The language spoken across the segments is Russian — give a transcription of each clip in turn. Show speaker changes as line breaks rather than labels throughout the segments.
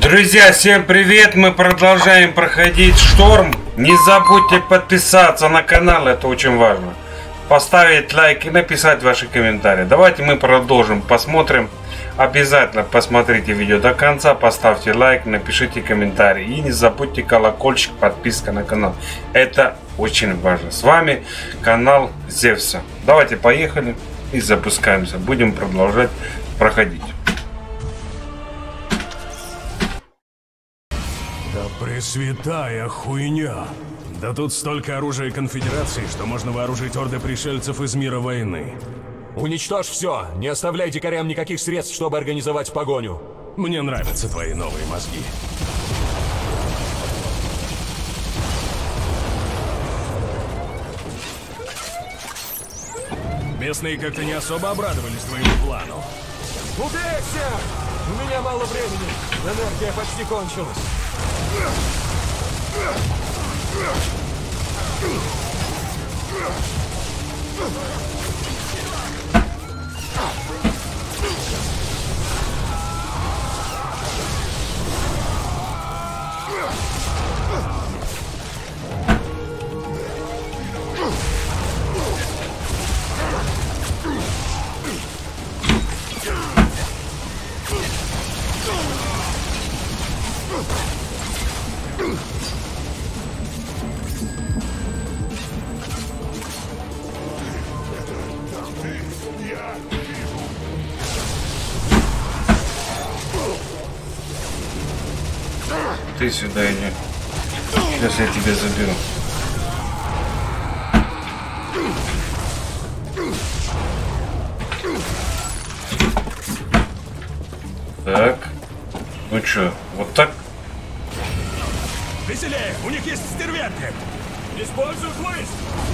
Друзья, всем привет! Мы продолжаем проходить Шторм. Не забудьте подписаться на канал, это очень важно. Поставить лайк и написать ваши комментарии. Давайте мы продолжим, посмотрим. Обязательно посмотрите видео до конца, поставьте лайк, напишите комментарий. И не забудьте колокольчик, подписка на канал. Это очень важно. С вами канал Зевса. Давайте поехали и запускаемся. Будем продолжать проходить.
Пресвятая хуйня. Да тут столько оружия конфедерации, что можно вооружить орды пришельцев из мира войны.
Уничтожь все! Не оставляй дикарям никаких средств, чтобы организовать погоню.
Мне нравятся твои новые мозги. Местные как-то не особо обрадовались твоему плану.
Убейся! У меня мало времени. Энергия почти кончилась.
Ты сюда иди. Сейчас я тебя заберу. Так. Ну чё, вот так?
Веселее! У них есть стервятник! Используй хлыст!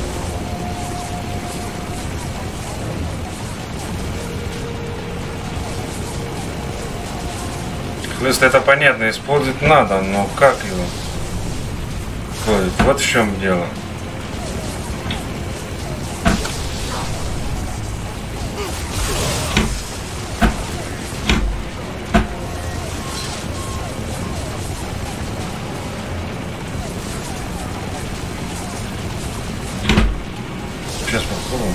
Хлыст, это понятно, использовать надо, но как его использовать? Вот в чем дело. Сейчас попробуем.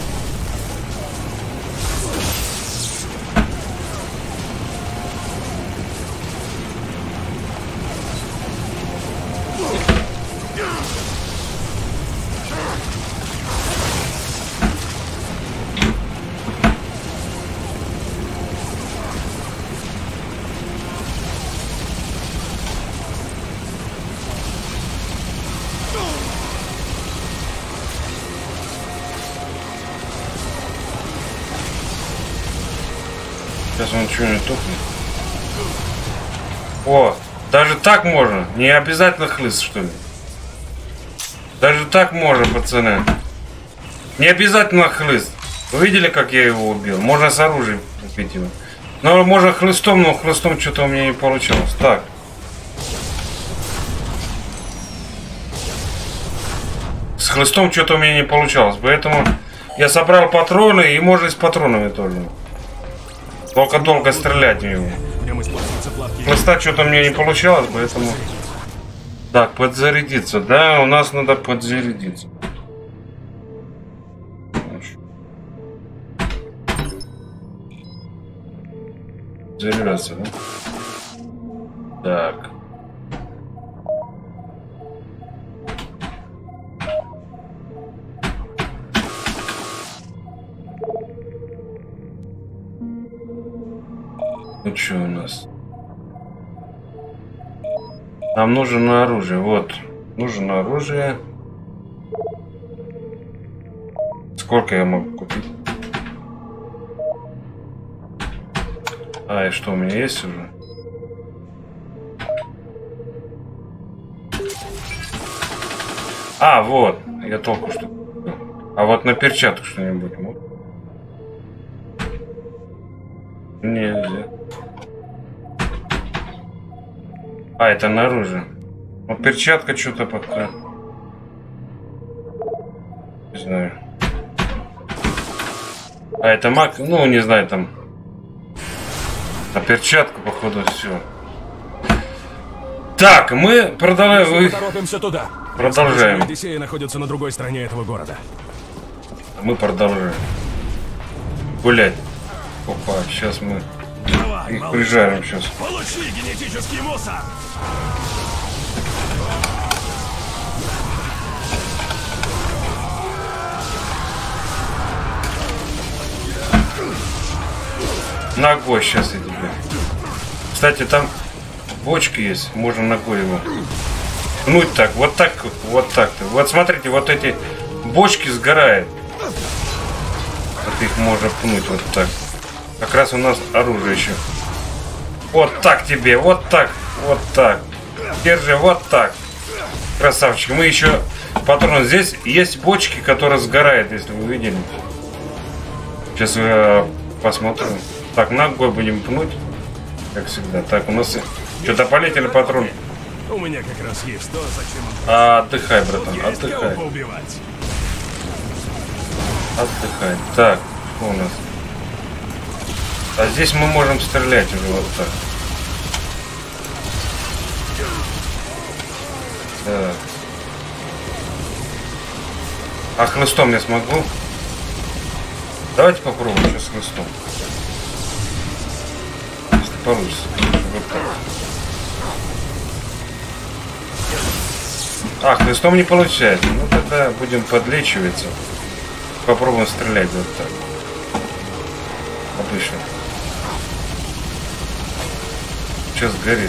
Сейчас он что-нибудь тухнет. О, даже так можно. Не обязательно хлыст, что ли. Даже так можно, пацаны. Не обязательно хлыст. Вы видели, как я его убил? Можно с оружием убить его. Но можно хлыстом, но хлыстом что-то у меня не получилось. Так. С хлыстом что-то у меня не получалось. Поэтому я собрал патроны, и можно и с патронами тоже. Только долго стрелять в него. Хлыста что-то мне не получалось, поэтому... Так, подзарядиться. Да, у нас надо подзарядиться. Заряжаться, да? Так. Ну что у нас? Нам нужно оружие. Вот. Нужно оружие. Сколько я могу купить? А, и что у меня есть уже? А, вот. Я только что купил. А вот на перчатку что-нибудь могу? Нельзя. А, это наружу. Вот перчатка что-то пока. Не знаю. А это маг, ну не знаю там. А перчатка, походу, все. Так, мы продолжаем.
Торопимся туда.
Продолжаем.
Одиссея находится на другой стороне этого города.
Мы продолжаем гулять. Опа, сейчас мы
Давай,
их прижарим сейчас.
Получи генетический мусор!
Ногой сейчас я тебе. Кстати, там бочки есть, можно ногой его пнуть так, вот так, вот так-то. Вот смотрите, вот эти бочки сгорают. Вот их можно пнуть вот так. Как раз у нас оружие еще. Вот так тебе, вот так, вот так. Держи, вот так. Красавчик. Мы еще патрон. Здесь есть бочки, которые сгорают, если вы видели. Сейчас посмотрим. Так, ногой будем пнуть. Как всегда. Так, у нас что-то полетели патрон.
У меня как раз есть то, зачем он...
Отдыхай, братан,
Есть кого
отдыхай.
поубивать.
Отдыхай. Так, что у нас? А здесь мы можем стрелять уже вот так. Так. А хлыстом я смогу? Давайте попробуем сейчас хлыстом. Если получится. Вот так. А, хлыстом не получается. Ну тогда будем подлечиваться. Попробуем стрелять вот так. Обычно. Сейчас горит.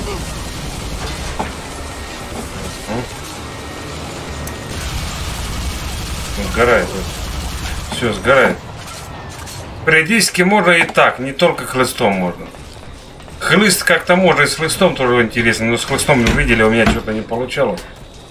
Сгорает. Все, сгорает. Периодически можно и так, не только хлыстом можно. Хлыст как-то можно и с хлыстом тоже интересно, но с хлыстом вы видели, у меня что-то не получалось.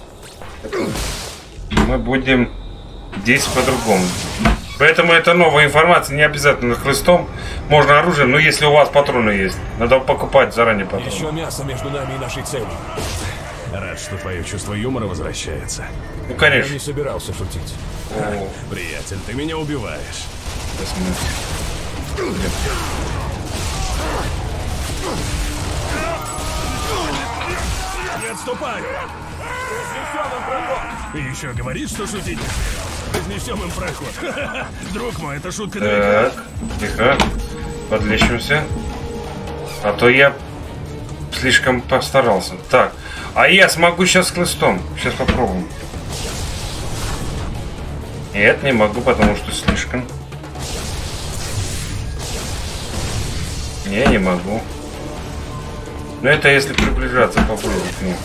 Мы будем здесь по-другому. Поэтому это новая информация, не обязательно хлыстом. Можно оружием, но если у вас патроны есть, надо покупать заранее патроны.
Еще мясо между нами и нашей целью.
Рад, что твое чувство юмора возвращается.
Ну,
Я
конечно.
не собирался шутить.
О,
Приятель, ты меня убиваешь.
сейчас мы-
Не отступаю! Ты еще говоришь, что шутить не собирался? Разнесем им проход. Друг мой, это шутка наверняка.
Так, тихо. Подлечимся. А то я слишком постарался. Так, а я смогу сейчас хлыстом. Сейчас попробуем. Нет, не могу, потому что слишком. Не могу. Но это если приближаться поближе к ним.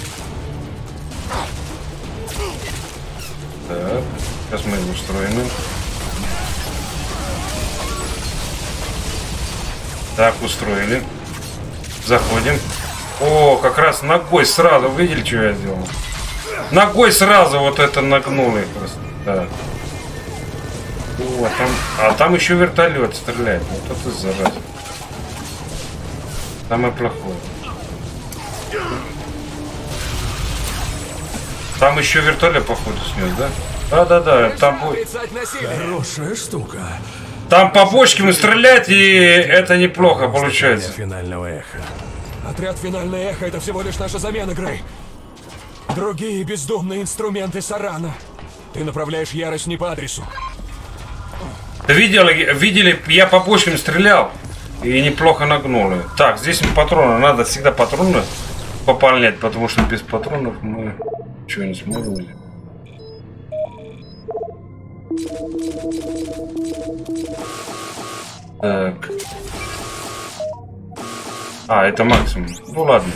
Так, сейчас мы его устроим. Так, устроили. Заходим. О, как раз ногой сразу. Видели, что я сделал? Ногой сразу вот это нагнули просто. Так. О, а там еще вертолет стреляет. Вот это зараза. Самое плохое. Там еще вертолет, походу, снес, да? Да. Там будет.
Отрицать насилие.
Хорошая штука.
Там по бочкам стрелять, и это неплохо получается.
Финального эха.
Отряд «Финальное эхо» — это всего лишь наша замена, Грей. Другие бездумные инструменты Сарана. Ты направляешь ярость не по адресу.
Видели, я по бочкам стрелял и неплохо нагнули. Так, здесь патроны. Надо всегда патроны пополнять, потому что без патронов мы ничего не сможем взять. Так. А, это максимум. Ну ладно.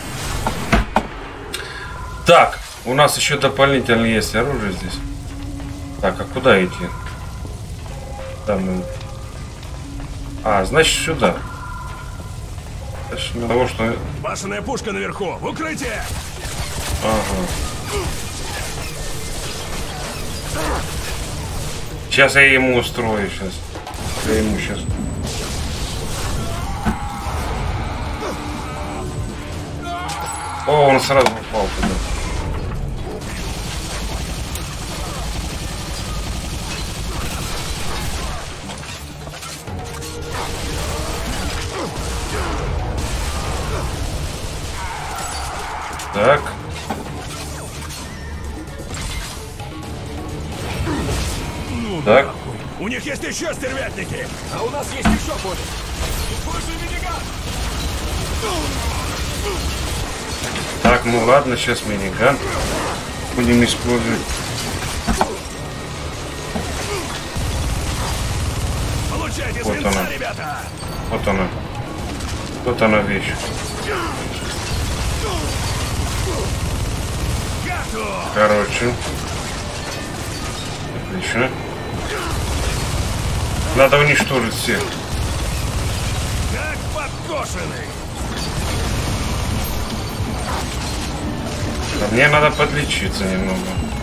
Так, у нас еще дополнительно есть оружие здесь. Так, а куда идти? Там. А, значит сюда. Потому что...
Башенная пушка наверху. В укрытие!
Ага. Сейчас я ему устрою сейчас. Я ему сейчас. О, он сразу упал туда. Так.
Ну,
Так.
нахуй. У них есть еще стервятники.
А у нас есть еще пули. Используй миниган.
Так, ну ладно, сейчас миниган будем использовать.
Получайте
Вот
свинца,
она.
ребята.
Вот она. Вот она вещь.
Готов.
Короче. Отлично. Надо уничтожить всех.
Как подкошенный.
А мне надо подлечиться немного.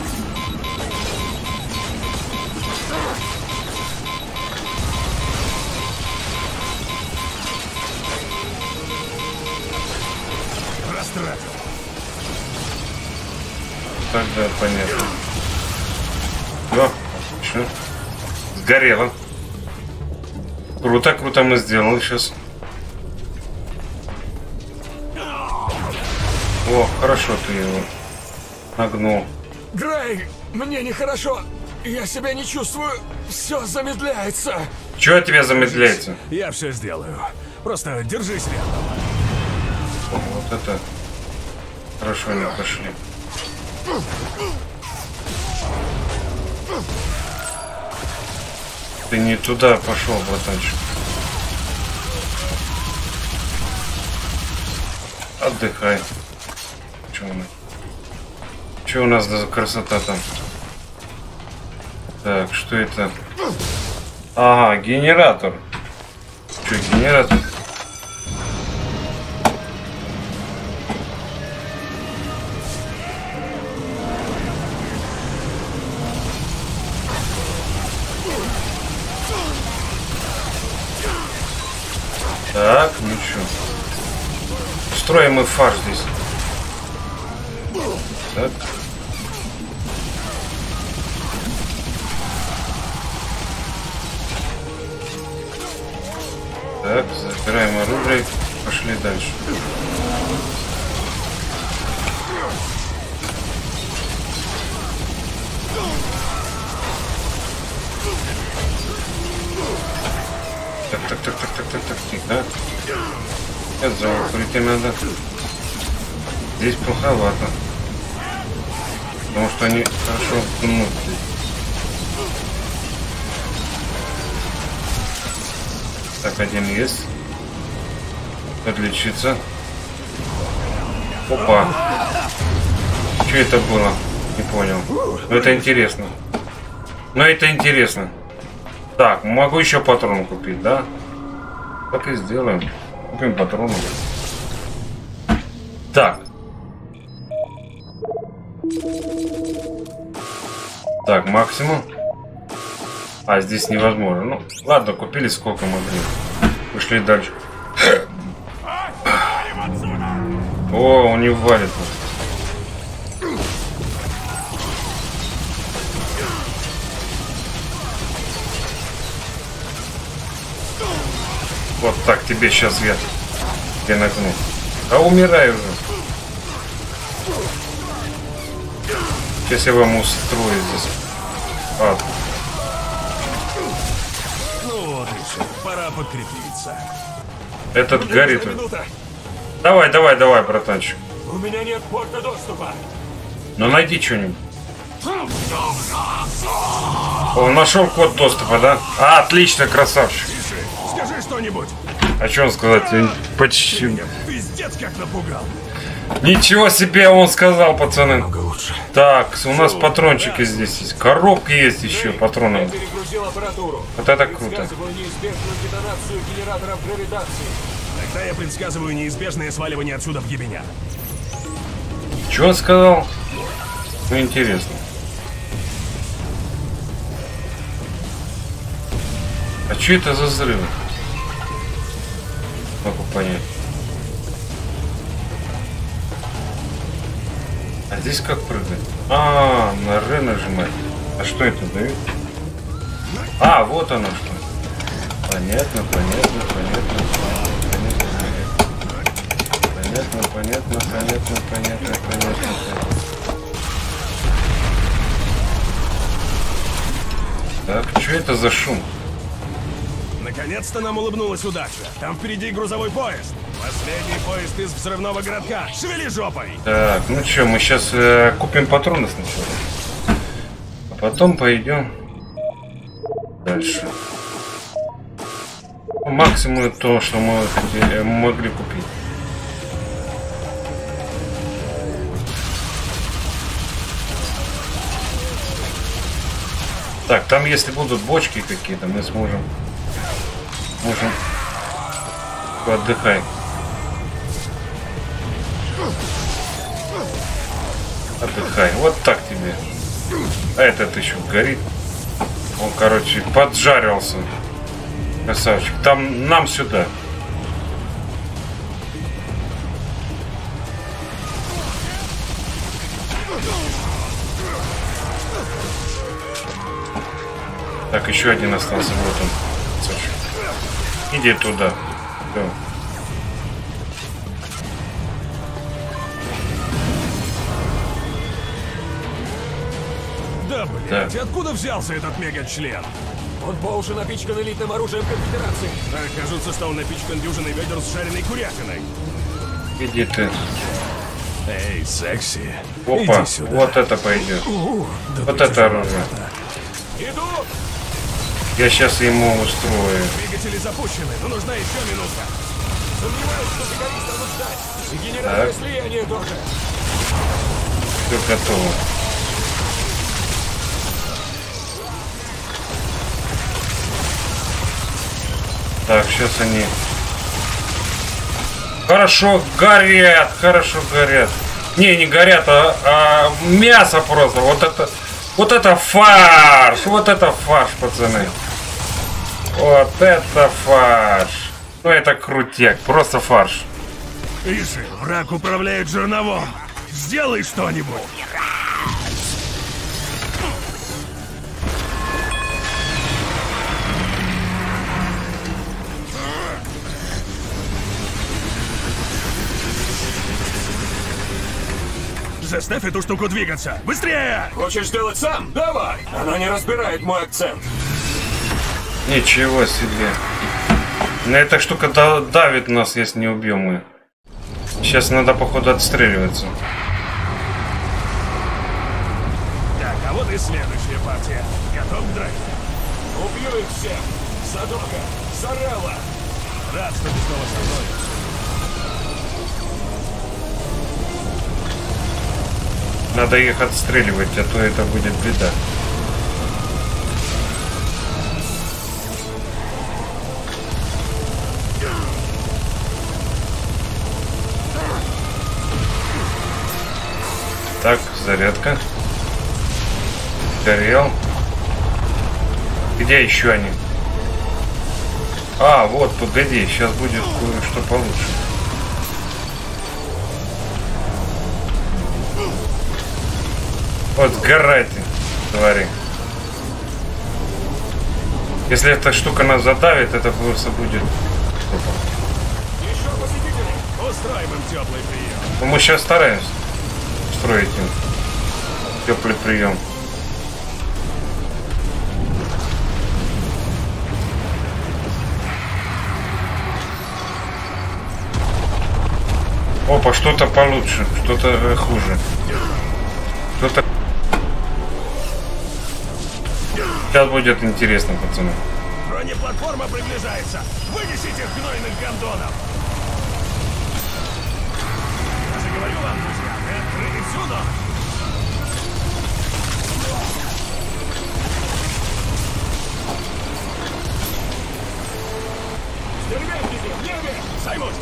Растратил.
Тогда понятно. О, отлично. Сгорело. Круто, круто мы сделали сейчас. О, хорошо ты его нагнул.
Грей, мне нехорошо. Я себя не чувствую. Все замедляется.
Чего от тебя замедляется?
Я все сделаю. Просто держись рядом.
О, вот это хорошо не пошли. Ты не туда пошел, братанчик. Отдыхай. Что у нас за красота там? Так, что это? Ага, генератор. Что, генератор? Так, ну что? Строим мы фарш здесь. Так. Так, забираем оружие. Пошли дальше. Так, тихо. Это за укрытие надо. Здесь плоховато. Потому что они хорошо гнут. Так, один есть. Подлечиться. Опа. Что это было? Не понял. Но это интересно. Но это интересно. Так, могу еще патроны купить, да? Так и сделаем. Купим патроны. Так. Так, максимум. А, здесь невозможно. Ну, ладно, купили сколько могли. Пошли дальше. О, он не валит. Вот так тебе сейчас я нагну. А умираю уже. Сейчас я вам устрою здесь. А.
Ну вот и все. Пора подкрепиться.
Этот горит.
Минута.
Давай, братанчик.
У меня нет порта доступа.
Ну найди что-нибудь. О, нашел код доступа, да? А, отлично, красавчик.
Тише. Скажи что-нибудь.
А что он сказать? Я почти...
Меня пиздец как напугал.
Ничего себе он сказал, пацаны.
Много лучше.
Так, у нас патрончики здесь есть. Коробка есть еще, патроны.
Я перегрузил аппаратуру.
Вот это круто.
Предсказываю неизбежную детонацию генераторов гравитации.
Тогда я предсказываю неизбежное сваливание отсюда в ебеня.
Что он сказал? Ну, интересно. А что это за взрывы? Могу понять. А здесь как прыгать? А, на Р нажимать. А что это дает? А, вот оно что. Понятно. Понятно. Так, что это за шум?
Наконец-то нам улыбнулась удача. Там впереди грузовой поезд. Последний поезд из взрывного городка. Шевели жопой!
Так, ну что, мы сейчас купим патроны сначала. А потом пойдем дальше. Максимум то, что мы могли купить. Так, там если будут бочки какие-то, мы сможем отдыхай. Отдыхай. Вот так тебе. А этот еще горит. Он, короче, поджарился. Красавчик. Там нам сюда. Так, еще один остался. Вот он. Иди туда. Все.
Да, блядь, откуда взялся этот мега-член?
Он по уши напичкан элитным оружием конфедерации.
Так, кажется, что он напичкан дюжиной ведер с жареной курятиной.
Иди ты.
Эй, секси.
Опа,
Иди сюда.
вот это пойдет.
Да
Вот это оружие.
Иду!
Я сейчас ему устрою.
Двигатели запущены, но нужна еще минута.
Сомневаюсь, что приколист станут ждать. И генеральное слияние тоже.
Все готово. Так, сейчас они хорошо горят. Не горят, а мясо просто. Вот это фарш, пацаны. Вот это фарш. Ну это крутяк, просто фарш.
Иши, враг управляет жерновом. Сделай что-нибудь. Заставь эту штуку двигаться! Быстрее!
Хочешь сделать сам? Давай! Она не разбирает мой акцент.
Ничего себе. Эта штука давит нас, если не убьем ее. Сейчас надо, походу, отстреливаться.
Так, а вот и следующая партия. Готов к драке?
Убью их всех! Садока! Сарелла!
Рад, что ты снова со мной.
Надо их отстреливать, а то это будет беда. Так, зарядка. Горел. Где еще они? А, вот, погоди, сейчас будет кое-что получше. Вот, сгорайте, твари. Если эта штука нас задавит, это просто будет...
Еще посетители!
Устроим им теплый прием.
Но мы сейчас стараемся строить им теплый прием. Опа, что-то получше, что-то хуже. Что-то... Сейчас будет интересно, пацаны.
Бронеплатформа приближается. Вынесите гнойных гондонов. Я же говорю вам, друзья, мы открыли всю ночь.
Стервятники! В небе!
Займусь.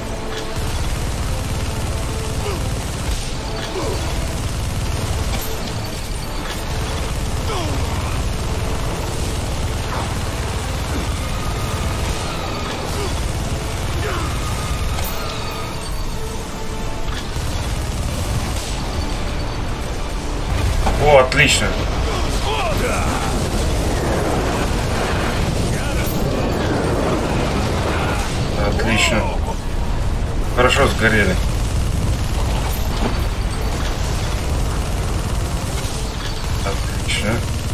О, отлично.
О, да!
Отлично. Хорошо сгорели. Отлично.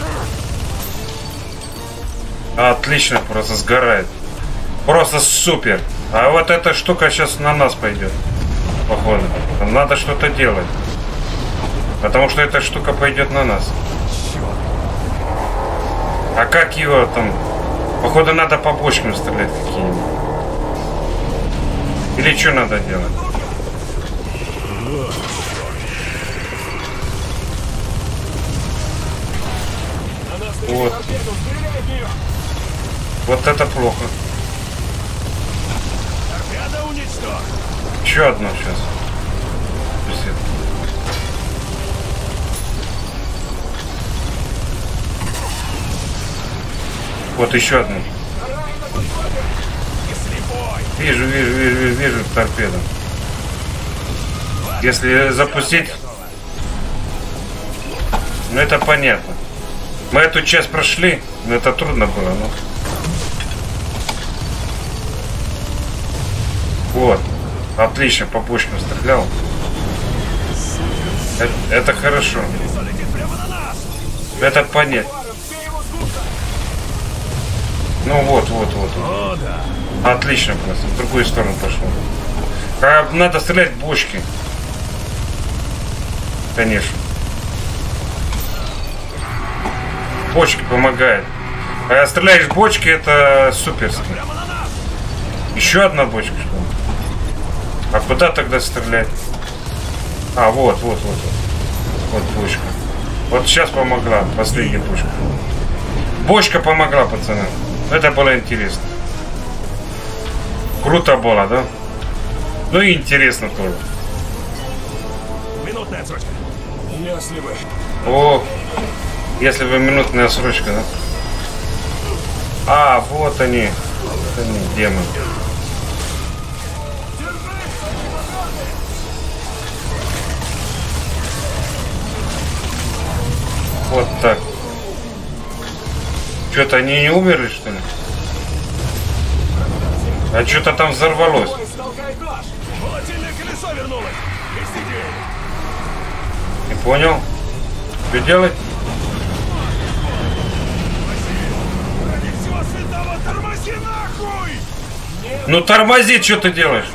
Отлично, просто сгорает. Просто супер. А вот эта штука сейчас на нас пойдет. Походу. Нам надо что-то делать. Потому что эта штука пойдет на нас. А как его там? Походу надо по бочкам стрелять какие-нибудь. Или что надо делать? Вот. Вот это плохо. Еще одно сейчас. Вот еще одну. Вижу торпеду. Если запустить... Ну это понятно. Мы эту часть прошли, но это трудно было, но... Вот. Отлично, по пушкам стрелял. Это хорошо. Это понятно. Ну вот. Отлично просто. В другую сторону пошел. А надо стрелять в бочки. Конечно. Бочки помогают. А стреляешь в бочки, это суперски. Еще одна бочка, что ли? А куда тогда стрелять? А, вот. Вот бочка. Вот сейчас помогла. Последняя бочка. Бочка помогла, пацаны. Это было интересно. Круто было, да? Ну и интересно тоже.
Минутная отсрочка. Если бы.
О, если бы минутная отсрочка, да? А, вот они. Вот они, демоны. Вот так. Что-то они не умерли, что ли? А что-то там взорвалось. Не понял? Что делать? Ну тормози, что ты делаешь?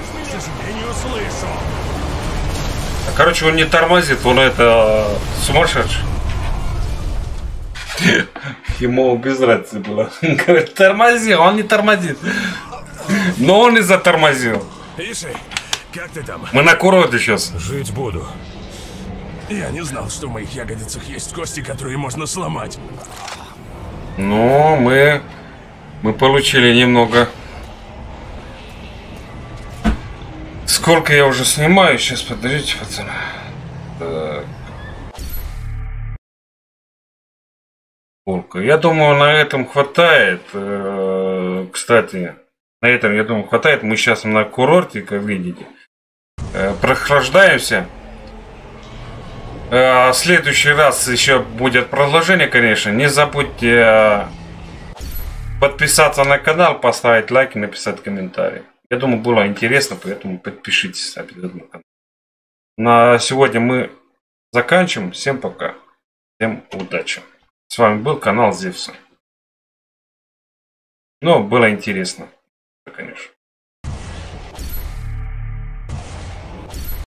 Короче, он не тормозит, он это сумасшедший. Ему без разницы было. Говорит, тормози, он не тормозит. Но он и затормозил.
Иши, как ты там?
Мы на курорте сейчас.
Жить буду. Я не знал, что в моих ягодицах есть кости, которые можно сломать.
Ну, мы получили немного. Сколько я уже снимаю? Сейчас, подождите, пацаны. Так. Я думаю, на этом хватает. Кстати, на этом, я думаю, хватает. Мы сейчас на курорте, как видите. Прохлаждаемся. В следующий раз еще будет продолжение, конечно. Не забудьте подписаться на канал, поставить лайк и написать комментарий. Я думаю, было интересно, поэтому подпишитесь обязательно. На сегодня мы заканчиваем. Всем пока. Всем удачи. С вами был канал Зевса. Ну, было интересно, конечно.